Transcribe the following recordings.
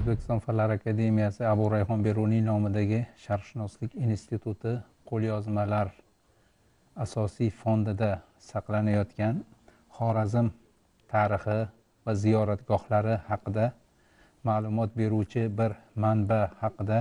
O'zbekiston Fanlar akademiyasi Abu Rayhon Beruniy nomidagi Sharqshunoslik instituti qo'lyozmalar asosiy fondida saqlanayotgan Xorazm tarixi va ziyoratgohlari haqida ma'lumot beruvchi bir manba haqida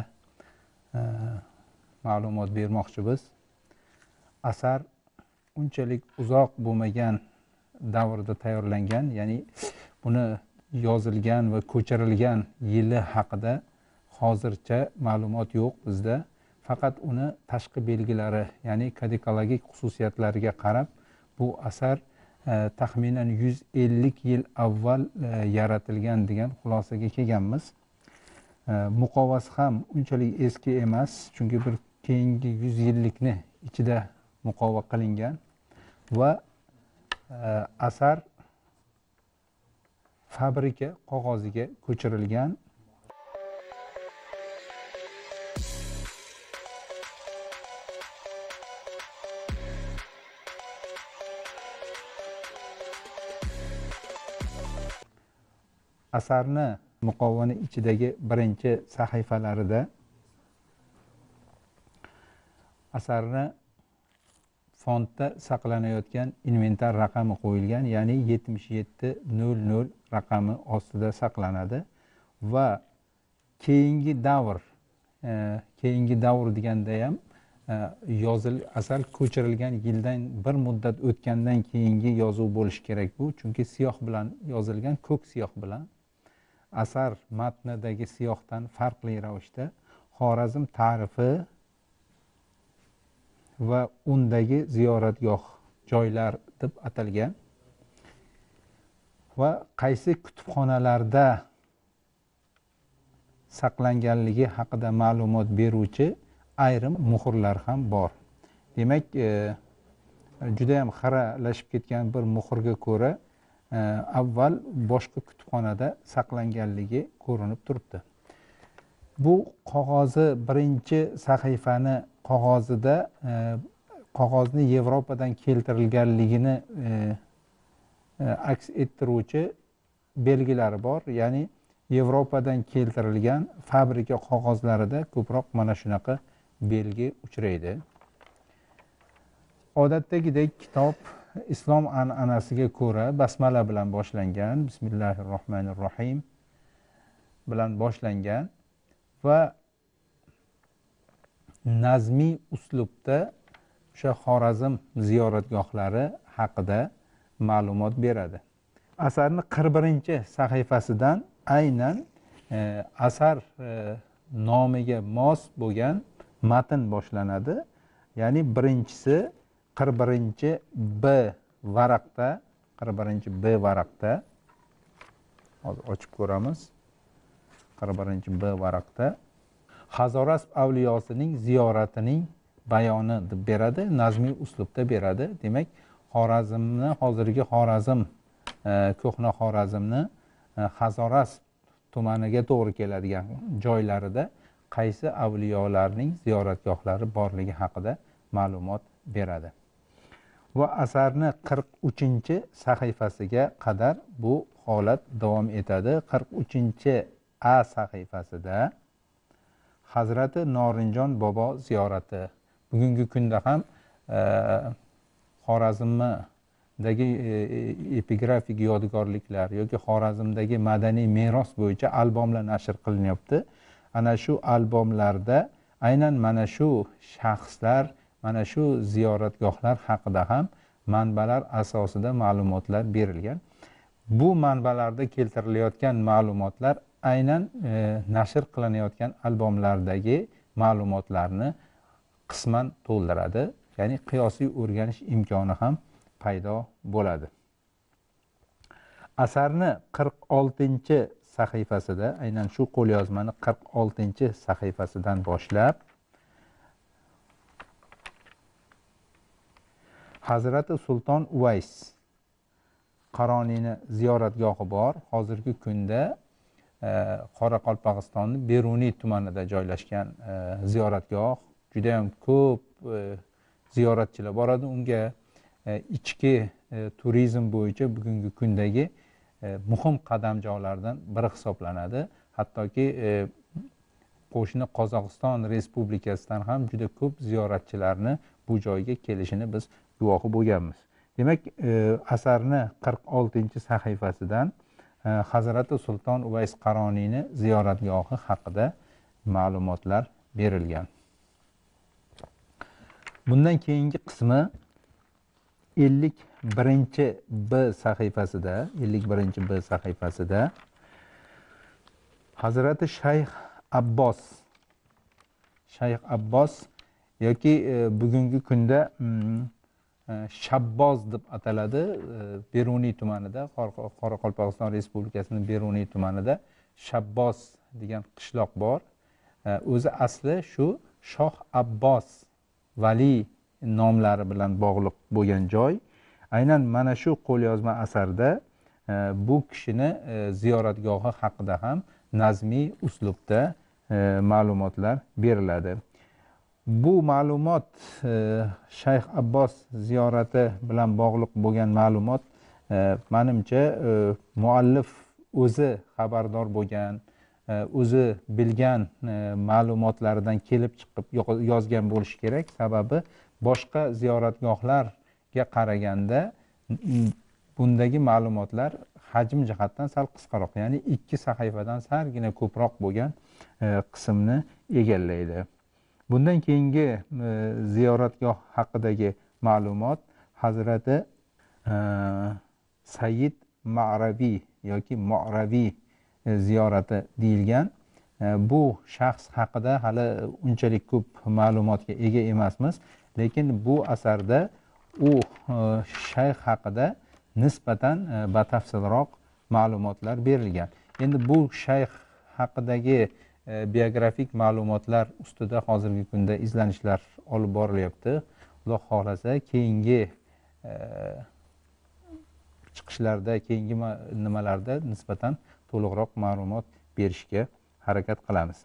ma'lumot bermoqchimiz. Asar unchalik uzoq bo'lmagan davrda tayyorlangan, ya'ni buni yozilgan va ko'chirilgan yili haqida hozircha ma'lumot yo'q bizda. Faqat uni tashqi belgilari, ya'ni kodikologik xususiyatlariga qarab bu asar taxminan 150 yil avval yaratilgan degan xulosaga kelganmiz. Muqovasi ham unchalik eski emas, chunki bir keyingi 100 yillikni ichida muqova qilingan va asar fabrika qog'oziga ko'chirilgan. Asarni muqovani ichidagi birinchi sahifalarida asarni fondda saqlanayotgan inventar raqami qo'yilgan, ya'ni 7700 raqami ostida saqlanadi va keyingi davr deganda ham asar ko'chirilgan yildan bir muddat o'tgandan keyingi yozuv bo'lishi kerak bu, chunki siyoh bilan yozilgan, ko'k siyoh bilan. Asar matnidagi siyohdan farqli ravishda Xorazm tarifi va undagi ziyoratgoh joylar deb atalgan va qaysi kutubxonalarda saqlanganligi haqida ma'lumot beruvchi ayrim muhrlar ham bor. Demak, juda ham xiralashib ketgan bir muhrga ko'ra avval boshqa kutubxonada saqlanganligi ko'rinib turibdi. Bu qog'ozi birinchi sahifani qog'ozni Yevropadan keltirilganligini aks ettiruvchi belgilari bor. Ya'ni Yevropadan keltirilgan fabrika qog'ozlarida ko'proq mana shunaqa belgi uchraydi. Odatdagidek kitob islom an'anasiga ko'ra basmala bilan boshlangan, Bismillahirrohmanirrohim bilan boshlangan va nazmiy uslubda o'sha Xorazm ziyoratgohlari haqida ma'lumot beradi. Asarni 41-sahifasidan aynan asar nomiga mos bo'lgan matn boshlanadi. Ya'ni birinchisi 41B varaqda, hozir ochib ko'ramiz. 41B varaqda Hazorasp avliyosining ziyoratining bayoni deb beradi, nazmiy uslubda beradi. Demak, Xorazmni, hozirgi Xorazm, ko'hna Xorazmni Hazorasp tumaniga to'g'ri keladigan joylarida qaysi avliyolarning ziyoratgohlari borligi haqida ma'lumot beradi. Va asarni 43-sahifasiga qadar bu holat davom etadi. 43A sahifasida Hazrati Norinjon bobo ziyorati. Bugungi kunda ham Xorazmdagi epigrafik yodgorliklar yoki Xorazmdagi madaniy meros bo'yicha albomlar nashr qilinyapti. Ana shu albomlarda aynan mana shu shaxslar, mana shu ziyoratgohlar haqida ham manbalar asosida ma'lumotlar berilgan. Bu manbalarda keltirilayotgan ma'lumotlar aynan nashr qilinayotgan albomlardagi ma'lumotlarni qisman to'ldiradi. Ya'ni qiyosiy o'rganish imkoni ham paydo bo'ladi. Asarni 46-sahifasida, aynan shu qo'lyozmani 46-sahifasidan boshlab Hazrati Sulton Uvays Qaroniyni ziyoratgohi bor. Hozirgi kunda Qoraqalpog'istonning Beruniy tumanida joylashgan ziyoratgoh. Juda ham ko'p ziyoratchilar boradi. Unga ichki turizm bo'yicha bugungi kundagi muhim qadamjolardan biri hisoblanadi. hattoki qo'shni Qozog'iston Respublikasidan ham juda ko'p ziyoratchilarni bu joyga kelishini biz guvohi bo'lganmiz. Demak, asarni 46-sahifasidan Hazrati Sulton Uvays Qaroniyni ziyoratgohi haqida ma'lumotlar berilgan. Bundan keyingi qismi 51-B sahifasida Hazrati Shayx Abbos yoki bugungi kunda Shabboz deb ataladi. Beruniy tumanida, Qoraqalpog'iston Respublikasining Beruniy tumanida Shabboz degan qishloq bor. O'zi asli shu Shoh Abbos vali nomlari bilan bog'liq bo'lgan joy. Aynan mana shu qo'lyozma asarda bu kishini ziyoratgohi haqida ham nazmiy uslubda ma'lumotlar beriladi. Bu ma'lumot Shayx Abbos ziyorati bilan bog'liq bo'lgan ma'lumot menimcha muallif o'zi xabardor bo'lgan, o'zi bilgan ma'lumotlardan kelib chiqib yozgan bo'lishi kerak. Sababi boshqa ziyoratgohlarga qaraganda bundagi ma'lumotlar hajm jihatdan sal qisqaroq, ya'ni 2 sahifadan salgina ko'proq bo'lgan qismni egallaydi. Bundan keyingi ziyoratgoh haqidagi ma'lumot Hazrati Sayyid Ma'raviy yoki Mu'raviy ziyorati deyilgan. Bu shaxs haqida hali unchalik ko'p ma'lumotga ega emasmiz, lekin bu asarda u shayx haqida nisbatan batafsilroq ma'lumotlar berilgan. Endi bu shayx haqidagi biografik ma'lumotlar ustida hozirgi kunda izlanishlar olib borilyapti. Xudo xohlasa keyingi chiqishlarda, keyingi nimalarda nisbatan to'liqroq ma'lumot berishga harakat qilamiz.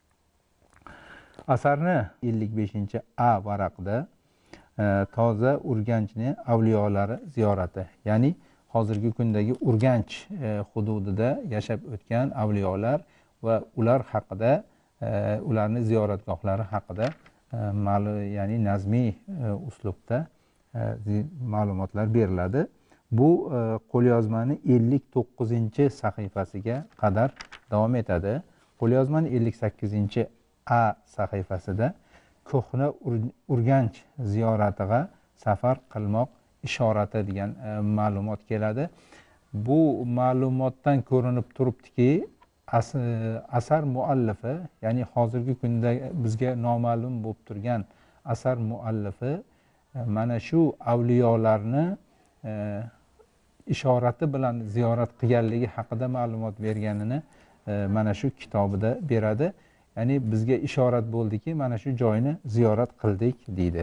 Asarni 55-A varaqda toza Urganchni avliyolari ziyorati, ya'ni hozirgi kundagi Urganch hududida yashab o'tgan avliyolar va ular haqida, ularning ziyoratgohlari haqida ya'ni nazmiy uslubda ma'lumotlar beriladi. Bu qo'lyozmani 59-sahifasiga qadar davom etadi. Qo'lyozmaning 58-A sahifasida ko'hna Urganch ziyoratiga safar qilmoq ishorati degan ma'lumot keladi. Bu ma'lumotdan ko'rinib turibdiki, asar muallifi, ya'ni hozirgi kunda bizga noma'lum bo'lib turgan asar muallifi mana shu avliyolarni ishorati bilan ziyorat qilganligi haqida ma'lumot berganini mana shu kitobida beradi. Ya'ni bizga ishorat bo'ldiki, mana shu joyni ziyorat qildik deydi.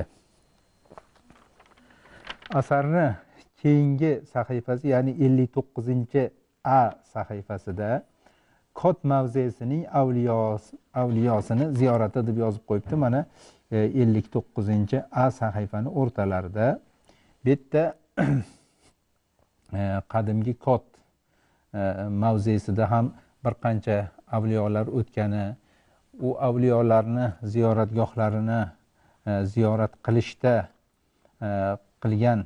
Asarni keyingi sahifasi, ya'ni 59-A sahifasida Kot mavzesining avliyosini ziyorati deb yozib qo'yibdi. Mana 59-A sahifani o'rtalarida bu yerda qadimgi Kot mavzesida ham bir qancha avliyolar o'tgani, u avliyolarni ziyoratgohlarini ziyorat qilishda qilgan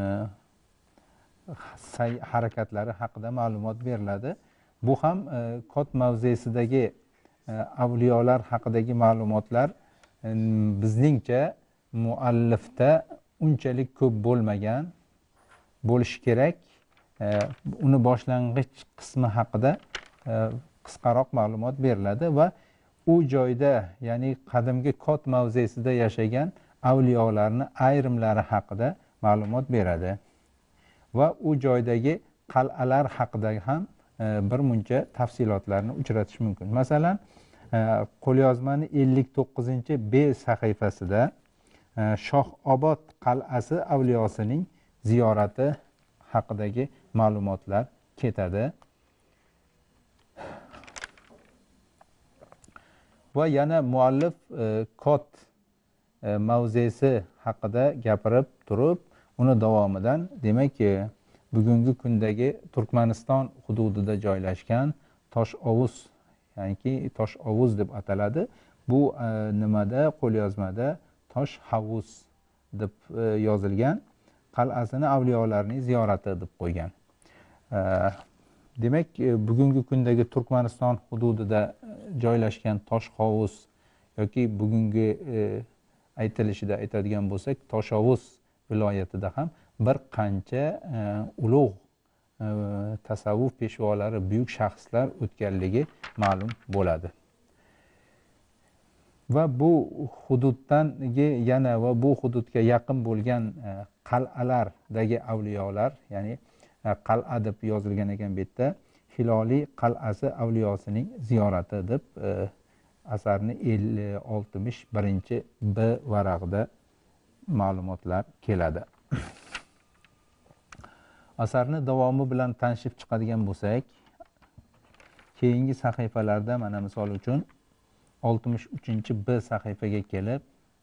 harakatlari haqida ma'lumot beriladi. Bu ham Kot mavzesidagi avliyolar haqidagi ma'lumotlar bizningcha muallifda unchalik ko'p bo'lmagan bo'lishi kerak. Uni boshlang'ich qismi haqida qisqaroq ma'lumot beriladi va u joyda, ya'ni qadimgi Kot mavzesida yashagan avliyolarni ayrimlari haqida ma'lumot beradi va u joydagi qal'alar haqida ham bir muncha tafsilotlarni uchratish mumkin. Masalan, qo'lyozmani 59-B sahifasida Shohobod qal'asi avliyosining ziyorati haqidagi ma'lumotlar ketadi. Va yana muallif Kot mavzesi haqida gapirib turib, uni davomidan, demak, bugungi kundagi Turkmaniston hududida joylashgan Toshovuz ya'niki tosh ovuz deb ataladi. Bu nimada qo'lyozmada tosh havuz deb yozilgan. Qal'asini avliyolarning ziyorati deb qo'ygan. Demak, bugungi kundagi Turkmaniston hududida joylashgan tosh hovuz yoki bugungi aytilishida aytadigan bo'lsak, Toshovuz viloyatida ham bir qancha ulug' tasavvuf peshvolari, buyuk shaxslar o'tganligi ma'lum bo'ladi. Va bu hududdagi yana va bu hududga yaqin bo'lgan qal'alardagi avliyolar, ya'ni qal'a deb yozilgan ekan bu yerda, Hiloliy qal'asi avliyosining ziyorati deb asarni 61-B varaqda ma'lumotlar keladi. Asarni davomi bilan tanishib chiqadigan bo'lsak, keyingi sahifalarda mana misol uchun 63-B sahifaga kelib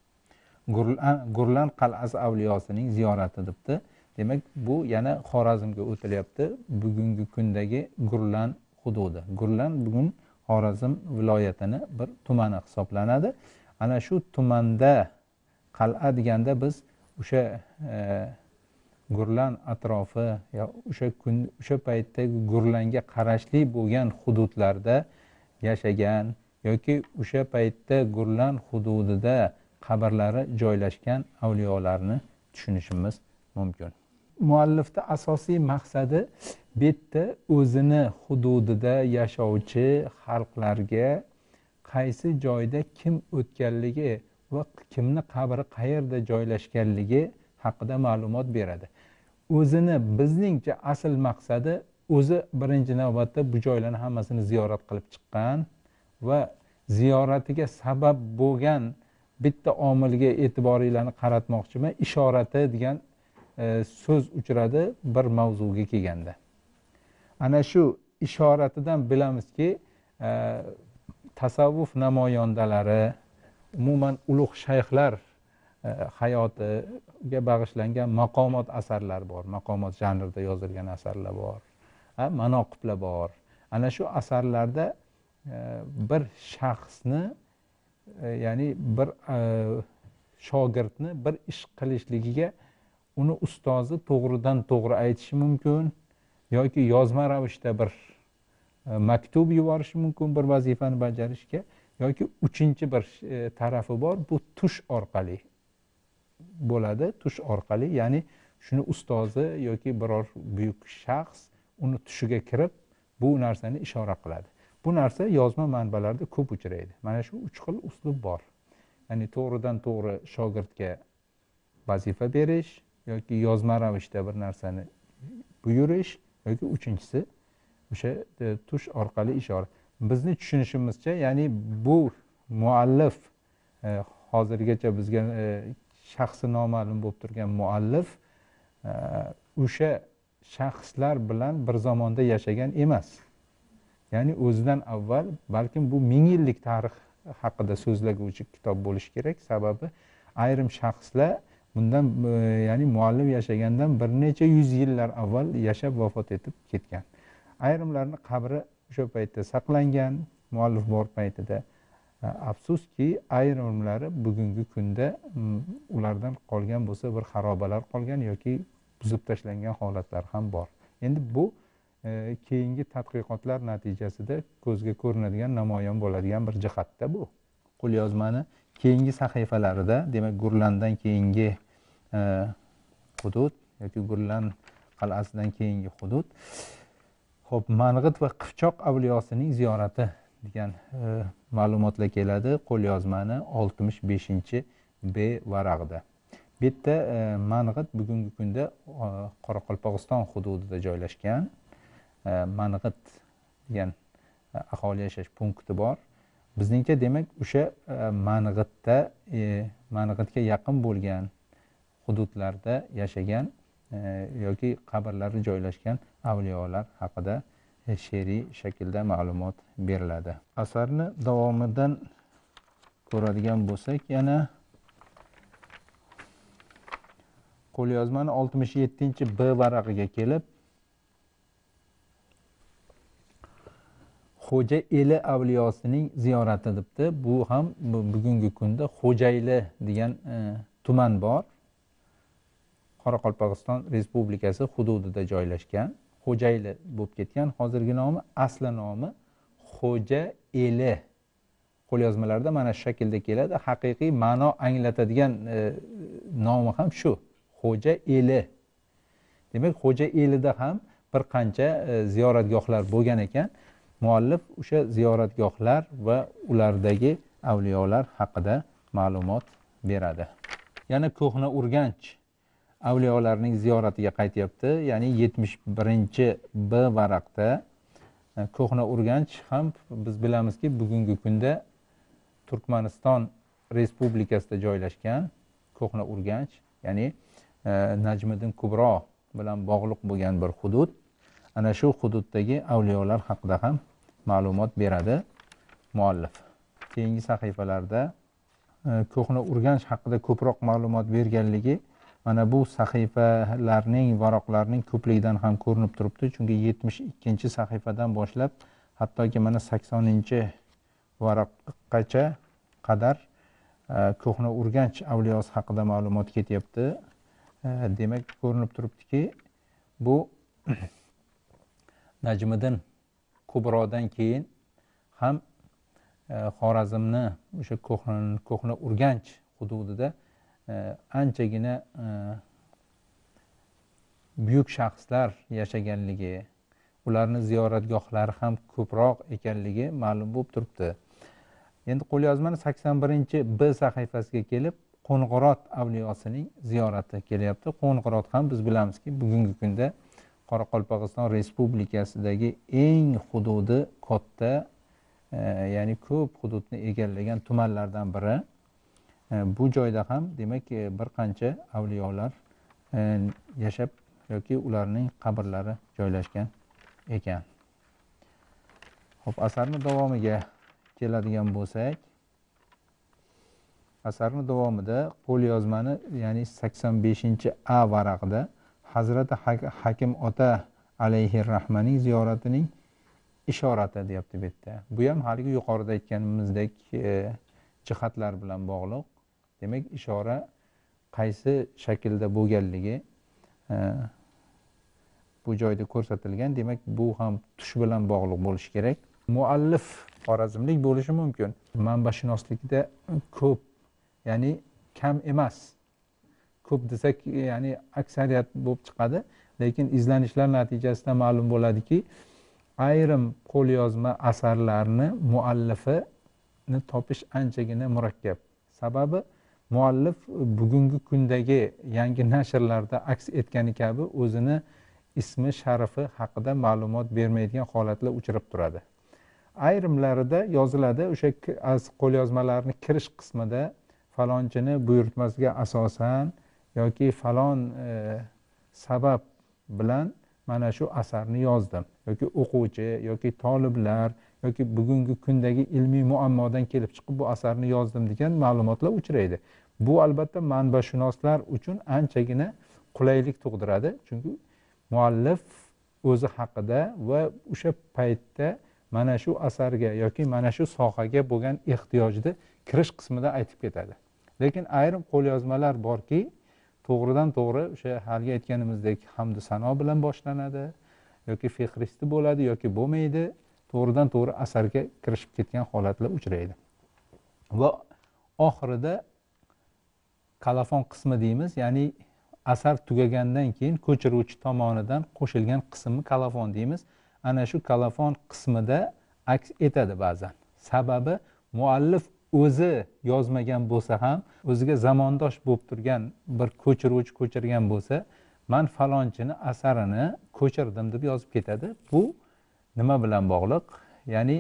Gurlan qal'asi avliyosining ziyorati debdi. Demak, bu yana Xorazmga o'tilyapti. Bugungi kundagi Gurlan hududi. Gurlan bugun Xorazm viloyatini bir tumani hisoblanadi. Ana shu tumanda qal'a deganda biz o'sha Gurlan atrofi ya o'sha paytdagi Gurlanga qarashli bo'lgan hududlarda yashagan yoki o'sha paytda Gurlan hududida qabrlari joylashgan avliyolarni tushunishimiz mumkin. Muallifning asosiy maqsadi bu yerda o'zini hududida yashovchi xalqlarga qaysi joyda kim o'tganligi va kimni qabri qayerda joylashganligi haqida ma'lumot beradi. O'zini bizningcha asl maqsadi o'zi birinchi navbatda bu joylarni hammasini ziyorat qilib chiqqan va ziyoratiga sabab bo'lgan bitta omilga e'tiboringlarni qaratmoqchiman. Ishorati degan so'z uchradi bir mavzuga kelganda. Ana shu ishoratidan bilamizki, tasavvuf namoyandalari, umuman ulug' shayxlar hayotiga bag'ishlangan maqomot asarlar bor. Maqomot janrida yozilgan asarlar bor. Manoqiblar bor. Ana shu asarlarda bir shaxsni, ya'ni bir shogirdni bir ish qilishligiga uni ustozi to'g'ridan to'g'ri aytishi mumkin yoki yozma ravishda bir maktub yuborishi mumkin bir vazifani bajarishga, yoki uchinchi bir tarafi bor, bu tush orqali bo'ladi. Tush orqali, ya'ni shuni ustozi yoki biror buyuk shaxs uni tushiga kirib bu narsani ishora qiladi. Bu narsa yozma manbalarda ko'p uchraydi. Mana shu 3 xil uslub bor. Ya'ni to'g'ridan to'g'ri shogirdga vazifa berish yoki yozma ravishda bir narsani buyurish yoki uchinchisi o'sha tush orqali ishora. Bizni tushunishimizcha, ya'ni bu muallif hozirgacha bizga shaxsi noma'lum bo'lib turgan muallif o'sha shaxslar bilan bir zamonda yashagan emas. Ya'ni o'zidan avval, balkim bu 1000 yillik tarix haqida so'zlaguvchi kitob bo'lishi kerak. Sababi ayrim shaxslar bundan, ya'ni muallif yashagandan bir necha yuz yillar avval yashab vafot etib ketgan. Ayrimlarning qabri o'sha paytda saqlangan, muallif bor paytida. Afsuski, ayrimlari bugungi kunda ulardan qolgan bo'lsa bir xarobalar qolgan yoki buzib tashlangan holatlar ham bor. Endi bu keyingi tadqiqotlar natijasida ko'zga ko'rinadigan, namoyon bo'ladigan bir jihatda bu. Qo'lyozmani keyingi sahifalarida, demak Gurlandan keyingi hudud yoki Gurlan qal'asidan keyingi hudud, xo'p, Mang'it va Qipchoq avliyosining ziyorati degan ma'lumotlar keladi qo'lyozmani 65-B varaqda. Bu yerda Mang'it bugungi kunda Qoraqalpog'iston hududida joylashgan. Mang'it degan aholi yashash punkti bor. Bizningcha demak o'sha Mang'itga yaqin bo'lgan hududlarda yashagan yoki qabrlari joylashgan avliyolar haqida she'riy shaklda ma'lumot beriladi. Asarni davomidan ko'radigan bo'lsak, yana qo'lyozmani 67-B varag'iga kelib, Xo'ja eli avliyosining ziyorati debdi. Bu ham bugungi kunda Xo'jayli degan tuman bor. Qoraqalpog'iston Respublikasi hududida joylashgan. Xo'jayli bo'lib ketgan. Hozirgi nomi, asli nomi Xo'ja eli. Qo'lyozmalarda mana shu shaklda keladi. Haqiqiy ma'no anglatadigan nomi ham shu. Xo'ja eli. Demak, Xo'ja elida ham bir qancha ziyoratgohlar bo'lgan ekan. Muallif o'sha ziyoratgohlar va ulardagi avliyolar haqida ma'lumot beradi. Yana Ko'hna Urganch avliyolarning ziyoratiga qaytyapti. Ya'ni 71-B varaqda Ko'hna Urganch ham biz bilamizki, bugungi kunda Turkmaniston Respublikasida joylashgan Ko'hna Urganch, ya'ni Najmiddin Kubro bilan bog'liq bo'lgan bir hudud. Ana shu hududdagi avliyolar haqida ham ma'lumot beradi muallif. Keyingi sahifalarda Ko'hna Urganch haqida ko'proq ma'lumot berganligi mana bu sahifalarning, varaqlarning ko'pligidan ham ko'rinib turibdi. Chunki 72-sahifadan boshlab hattoki mana 80-varaqgacha qadar Ko'hna Urganch avliyosi haqida ma'lumot ketyapti. Demak, ko'rinib turibdiki, bu Najmiddin Kubrodan keyin ham Xorazmni o'sha Ko'hna Urganch hududida anchagina buyuk shaxslar yashaganligi, ularni ziyoratgohlari ham ko'proq ekanligi ma'lum bo'lib turibdi. Endi qo'lyozmani 81-B sahifasiga kelib, Qo'ng'irot avliyosining ziyorati kelyapti. Qo'ng'irot ham biz bilamizki, bugungi kunda Qoraqalpog'iston Respublikasidagi eng hududi katta, ya'ni ko'p hududni egallagan tumanlardan biri. Bu joyda ham demak bir qancha avliyolar yashab yoki ularning qabrlari joylashgan ekan. Xo'p, asarning davomiga keladigan bo'lsak, asarning davomida qo'lyozmani, ya'ni 85-A varaqda Hazrati Hakim ota alayhirrahmaning ziyoratining ishorati deyapti bu yerda. Bu ham haligi yuqorida aytganimizdek jihatlar bilan bog'liq. Demak, ishora qaysi shaklda bo'lganligi bu joyda ko'rsatilgan. Demak, bu ham tush bilan bog'liq bo'lishi kerak. Muallif xorazmlik bo'lishi mumkin. Manbashunoslikda ko'p, ya'ni kam emas. Ko'p desak, ya'ni aksariyat bo'lib chiqadi. Lekin izlanishlar natijasida ma'lum bo'ladiki, ayrim qo'lyozma asarlarni muallifini topish anchagina murakkab. Sababi, muallif bugungi kundagi yangi nashrlarda aks etgani kabi o'zini ismi, sharifi haqida ma'lumot bermaydigan holatlar uchrab turadi. Ayrimlarida yoziladi, o'sha qo'lyozmalarning kirish qismida falonchini buyurtmasiga asosan yoki falon sabab bilan mana shu asarni yozdim, yoki o'quvchi yoki toliblar yoki bugungi kundagi ilmiy muammodan kelib chiqib bu asarni yozdim degan ma'lumotlar uchraydi. Bu albatta manbashunoslar uchun anchagina qulaylik tug'diradi. Chunki muallif o'zi haqida va o'sha paytda mana shu asarga yoki mana shu sohaga bo'lgan ehtiyojni kirish qismida aytib ketadi. Lekin ayrim qo'lyozmalar borki, to'g'ridan to'g'ri o'sha haligi aytganimizdek hamdu sano bilan boshlanadi yoki fihristi bo'ladi yoki bo'lmaydi. To'g'ridan to'g'ri asarga kirishib ketgan holatlar uchraydi. Va oxirida kalafon qismi deymiz, ya'ni asar tugagandan keyin ko'chiruvchi tomonidan qo'shilgan qismni kalafon deymiz. Ana shu kalafon qismida aks etadi ba'zan. Sababi, muallif o'zi yozmagan bo'lsa ham, o'ziga zamondosh bo'lib turgan bir ko'chiruvchi ko'chirgan bo'lsa, "Man falonchini asarini ko'chirdim" deb yozib ketadi. Bu nima bilan bog'liq? Ya'ni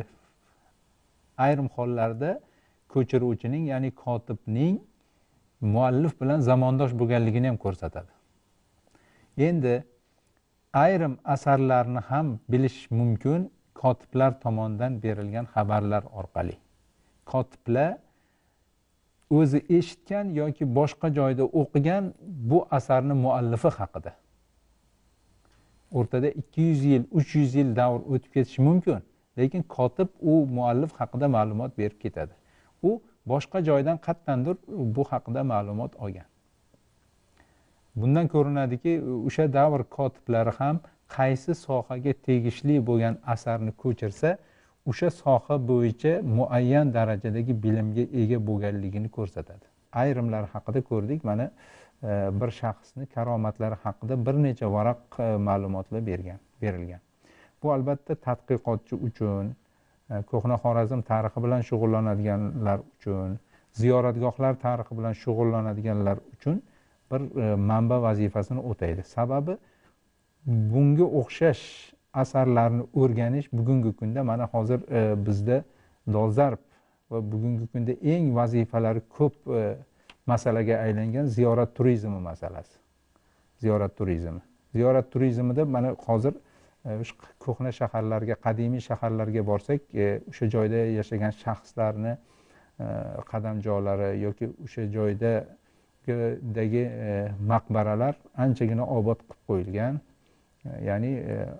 ayrim hollarda ko'chiruvchining, ya'ni kotibning muallif bilan zamondosh bo'lganligini ham ko'rsatadi. Endi ayrim asarlarni ham bilish mumkin kotiblar tomonidan berilgan xabarlar orqali. Kotiblar o'zi eshitgan yoki boshqa joyda o'qigan bu asarni muallifi haqida. O'rtada 200 yil, 300 yil davr o'tib ketishi mumkin. lekin kotib u muallif haqida ma'lumot berib ketadi. U boshqa joydan qat'andir bu haqida ma'lumot olgan. Bundan ko'rinadiki, o'sha davr kotiblari ham qaysi sohaga tegishli bo'lgan asarni ko'chirsa, o'sha soha bo'yicha muayyan darajadagi bilimga ega bo'lganligini ko'rsatadi. Ayrimlar haqida ko'rdik, mana bir shaxsni karomatlari haqida bir necha varaq ma'lumotlar berilgan. Bu albatta tadqiqotchi uchun, ko'hna Xorazm tarixi bilan shug'ullanadiganlar uchun, ziyoratgohlar tarixi bilan shug'ullanadiganlar uchun bir manba vazifasini o'taydi. Sababi bunga o'xshash asarlarni o'rganish bugungi kunda mana hozir bizda dolzarb va bugungi kunda eng vazifalari ko'p masalaga aylangan ziyorat turizmi masalasi. Ziyorat turizmida mana hozir ko'hna shaharlarga, qadimiy shaharlarga borsak, o'sha joyda yashagan shaxslarni qadamjolari yoki o'sha joydagi maqbaralar anchagina obod qilib qo'yilgan. Ya'ni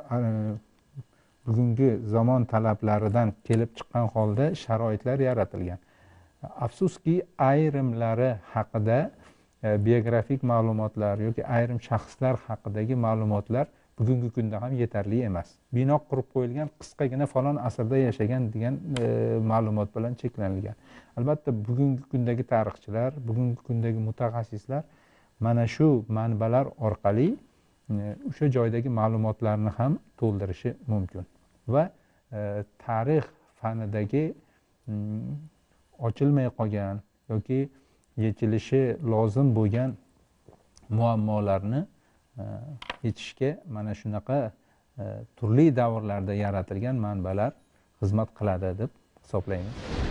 bugungi zamon talablaridan kelib chiqqan holda sharoitlar yaratilgan. Afsuski ayrimlari haqida biografik ma'lumotlar yoki ayrim shaxslar haqidagi ma'lumotlar bugungi kunda ham yetarli emas. Bino qurib qo'yilgan, qisqagina falon asrda yashagan degan ma'lumot bilan cheklanilgan. Albatta bugungi kundagi tarixchilar, bugungi kundagi mutaxassislar mana shu manbalar orqali o'sha joydagi ma'lumotlarni ham to'ldirishi mumkin va tarix fanidagi ochilmay qolgan yoki yechilishi lozim bo'lgan muammolarni yechishga mana shunaqa turli davrlarda yaratilgan manbalar xizmat qiladi deb hisoblaymiz.